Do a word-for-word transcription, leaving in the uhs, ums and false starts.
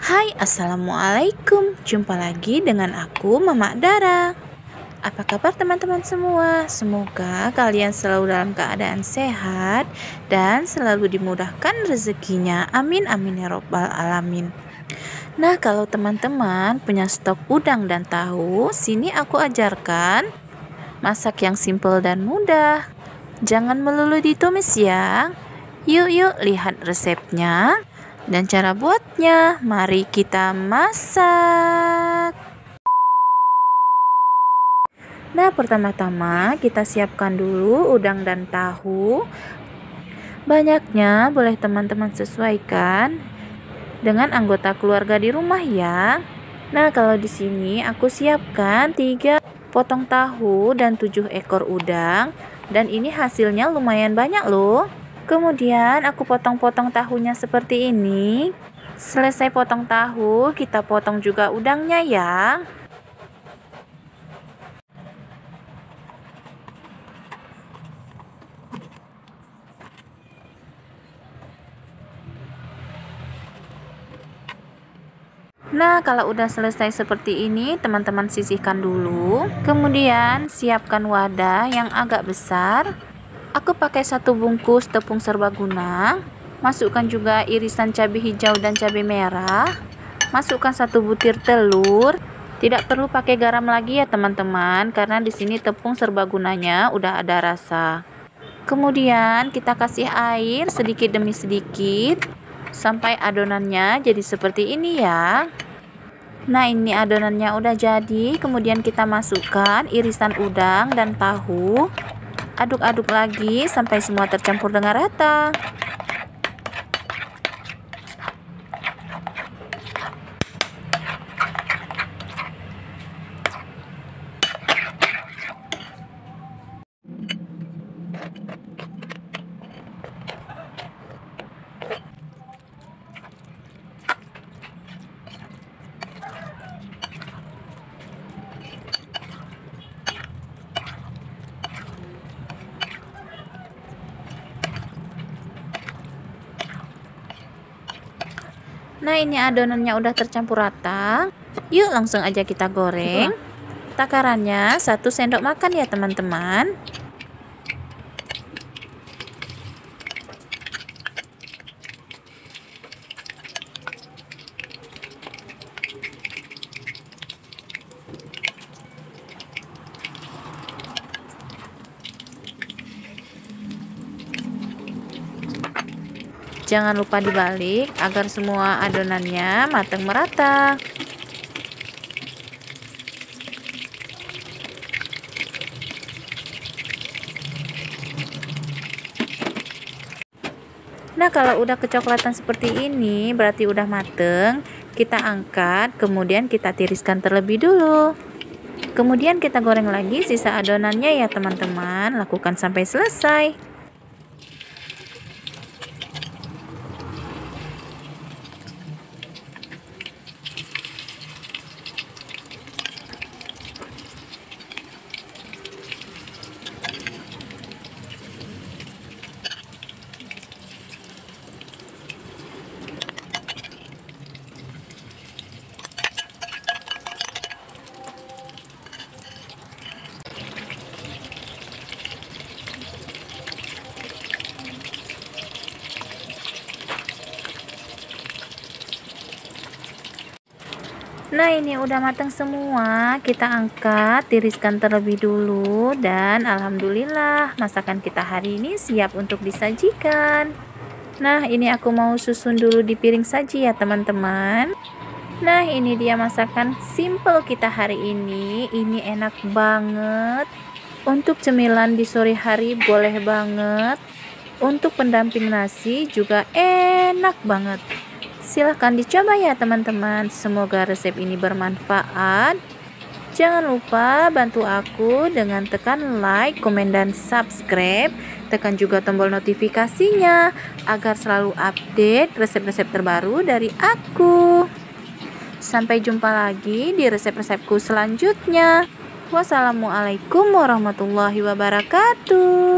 Hai, assalamualaikum. Jumpa lagi dengan aku, Mama Dara. Apa kabar teman-teman semua? Semoga kalian selalu dalam keadaan sehat dan selalu dimudahkan rezekinya. Amin amin ya robbal alamin. Nah, kalau teman-teman punya stok udang dan tahu, sini aku ajarkan masak yang simple dan mudah. Jangan melulu ditumis ya. Yuk yuk lihat resepnya dan cara buatnya. Mari kita masak. Nah, pertama-tama kita siapkan dulu udang dan tahu. Banyaknya boleh teman-teman sesuaikan dengan anggota keluarga di rumah ya. Nah, kalau di sini aku siapkan tiga potong tahu dan tujuh ekor udang, dan ini hasilnya lumayan banyak loh. Kemudian aku potong-potong tahunya seperti ini. Selesai potong tahu, kita potong juga udangnya ya. Nah, kalau udah selesai seperti ini, teman-teman sisihkan dulu. Kemudian siapkan wadah yang agak besar. Aku pakai satu bungkus tepung serbaguna. Masukkan juga irisan cabai hijau dan cabai merah. Masukkan satu butir telur. Tidak perlu pakai garam lagi ya teman-teman, karena di sini tepung serbagunanya udah ada rasa. Kemudian kita kasih air sedikit demi sedikit sampai adonannya jadi seperti ini ya. Nah, ini adonannya udah jadi. Kemudian kita masukkan irisan udang dan tahu. Aduk-aduk lagi sampai semua tercampur dengan rata. Nah, ini adonannya udah tercampur rata. Yuk langsung aja kita goreng. Takarannya satu sendok makan ya teman-teman. Jangan lupa dibalik agar semua adonannya matang merata. Nah, kalau udah kecoklatan seperti ini berarti udah mateng. Kita angkat, kemudian kita tiriskan terlebih dulu. Kemudian kita goreng lagi sisa adonannya ya teman-teman. Lakukan sampai selesai. Nah, ini udah matang semua. Kita angkat, tiriskan terlebih dulu, dan alhamdulillah masakan kita hari ini siap untuk disajikan. Nah, ini aku mau susun dulu di piring saji ya teman-teman. Nah, ini dia masakan simple kita hari ini. Ini enak banget. Untuk cemilan di sore hari boleh banget. Untuk pendamping nasi juga enak banget. Silahkan dicoba ya teman-teman. Semoga resep ini bermanfaat. Jangan lupa bantu aku dengan tekan like, komen, dan subscribe. Tekan juga tombol notifikasinya agar selalu update resep-resep terbaru dari aku. Sampai jumpa lagi di resep-resepku selanjutnya. Wassalamualaikum warahmatullahi wabarakatuh.